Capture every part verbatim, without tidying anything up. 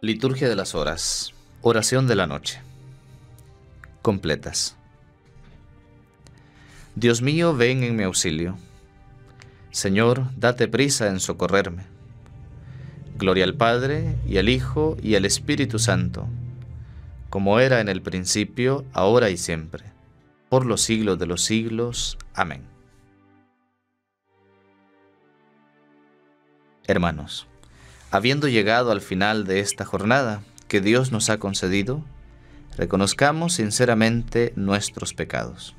Liturgia de las horas. Oración de la noche. Completas. Dios mío, ven en mi auxilio. Señor, date prisa en socorrerme. Gloria al Padre, y al Hijo, y al Espíritu Santo, como era en el principio, ahora y siempre, por los siglos de los siglos. Amén. Hermanos, habiendo llegado al final de esta jornada que Dios nos ha concedido, reconozcamos sinceramente nuestros pecados.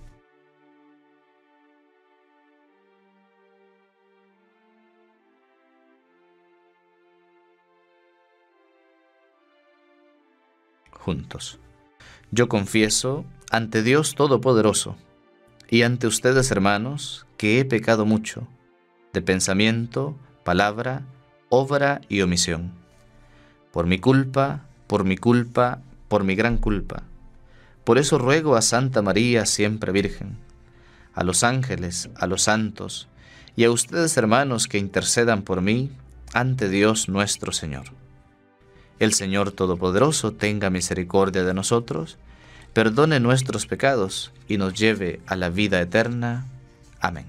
Juntos. Yo confieso ante Dios Todopoderoso y ante ustedes, hermanos, que he pecado mucho, de pensamiento, palabra, obra y omisión. Por mi culpa, por mi culpa, por mi gran culpa. Por eso ruego a Santa María, siempre Virgen, a los ángeles, a los santos, y a ustedes, hermanos, que intercedan por mí ante Dios nuestro Señor. El Señor Todopoderoso tenga misericordia de nosotros, perdone nuestros pecados y nos lleve a la vida eterna. Amén.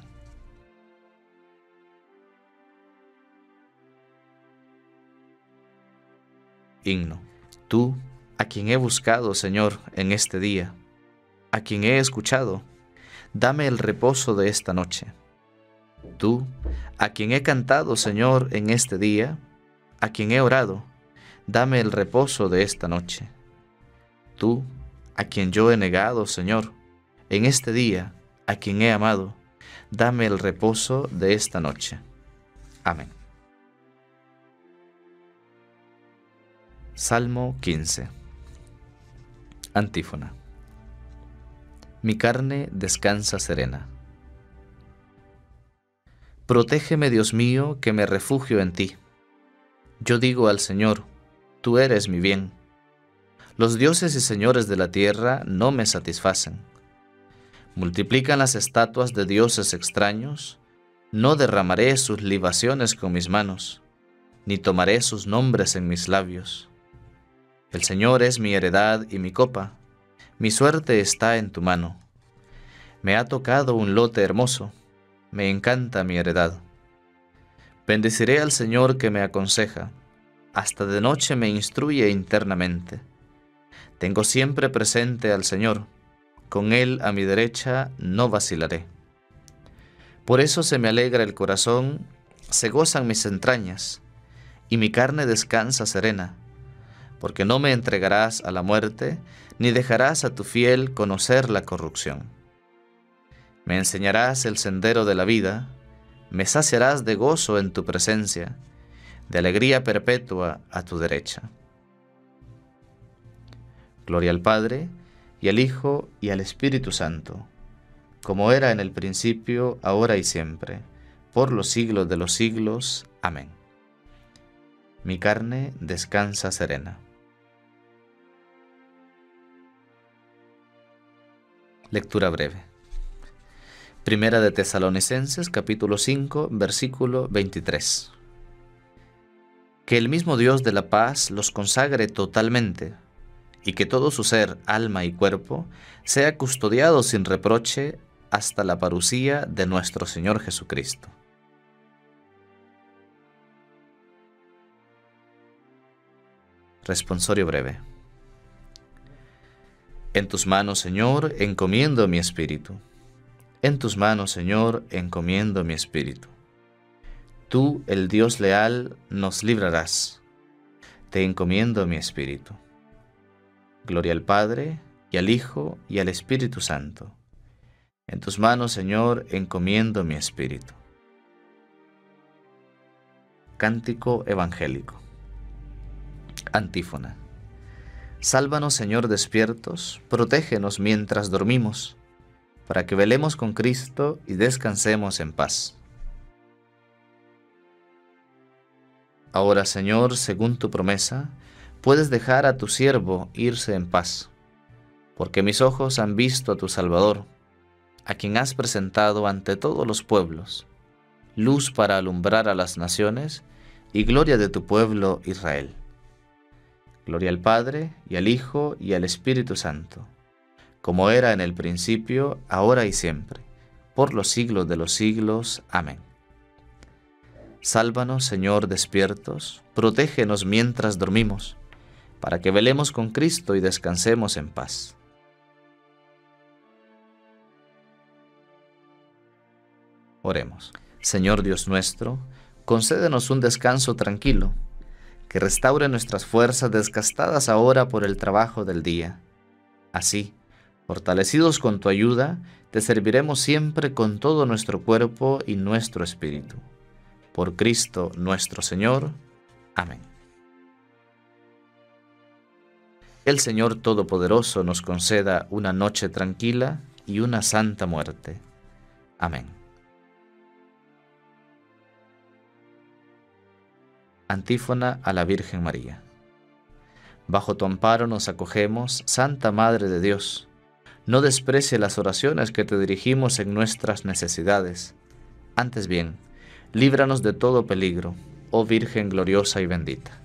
Himno. Tú, a quien he buscado, Señor, en este día, a quien he escuchado, dame el reposo de esta noche. Tú, a quien he cantado, Señor, en este día, a quien he orado, dame el reposo de esta noche. Tú, a quien yo he negado, Señor, en este día, a quien he amado, dame el reposo de esta noche. Amén. Salmo quince. Antífona. Mi carne descansa serena. Protégeme, Dios mío, que me refugio en ti. Yo digo al Señor, tú eres mi bien. Los dioses y señores de la tierra no me satisfacen. Multiplican las estatuas de dioses extraños. No derramaré sus libaciones con mis manos, ni tomaré sus nombres en mis labios. El Señor es mi heredad y mi copa, mi suerte está en tu mano. Me ha tocado un lote hermoso, me encanta mi heredad. Bendeciré al Señor que me aconseja, hasta de noche me instruye internamente. Tengo siempre presente al Señor, con Él a mi derecha no vacilaré. Por eso se me alegra el corazón, se gozan mis entrañas, y mi carne descansa serena, porque no me entregarás a la muerte, ni dejarás a tu fiel conocer la corrupción. Me enseñarás el sendero de la vida, me saciarás de gozo en tu presencia, de alegría perpetua a tu derecha. Gloria al Padre, y al Hijo, y al Espíritu Santo, como era en el principio, ahora y siempre, por los siglos de los siglos. Amén. Mi carne descansa serena. Lectura breve. Primera de Tesalonicenses, capítulo cinco, versículo veintitrés. Que el mismo Dios de la paz los consagre totalmente, y que todo su ser, alma y cuerpo, sea custodiado sin reproche hasta la parucía de nuestro Señor Jesucristo. Responsorio breve. En tus manos, Señor, encomiendo mi espíritu. En tus manos, Señor, encomiendo mi espíritu. Tú, el Dios leal, nos librarás. Te encomiendo mi espíritu. Gloria al Padre, y al Hijo, y al Espíritu Santo. En tus manos, Señor, encomiendo mi espíritu. Cántico evangélico. Antífona. Sálvanos, Señor, despiertos, protégenos mientras dormimos, para que velemos con Cristo y descansemos en paz. Ahora, Señor, según tu promesa, puedes dejar a tu siervo irse en paz, porque mis ojos han visto a tu Salvador, a quien has presentado ante todos los pueblos, luz para alumbrar a las naciones y gloria de tu pueblo Israel. Gloria al Padre, y al Hijo, y al Espíritu Santo, como era en el principio, ahora y siempre, por los siglos de los siglos. Amén. Sálvanos, Señor, despiertos, protégenos mientras dormimos, para que velemos con Cristo y descansemos en paz. Oremos. Señor Dios nuestro, concédenos un descanso tranquilo, que restaure nuestras fuerzas desgastadas ahora por el trabajo del día. Así, fortalecidos con tu ayuda, te serviremos siempre con todo nuestro cuerpo y nuestro espíritu. Por Cristo nuestro Señor. Amén. El Señor Todopoderoso nos conceda una noche tranquila y una santa muerte. Amén. Antífona a la Virgen María. Bajo tu amparo nos acogemos, Santa Madre de Dios. No desprecie las oraciones que te dirigimos en nuestras necesidades. Antes bien, líbranos de todo peligro, oh Virgen gloriosa y bendita.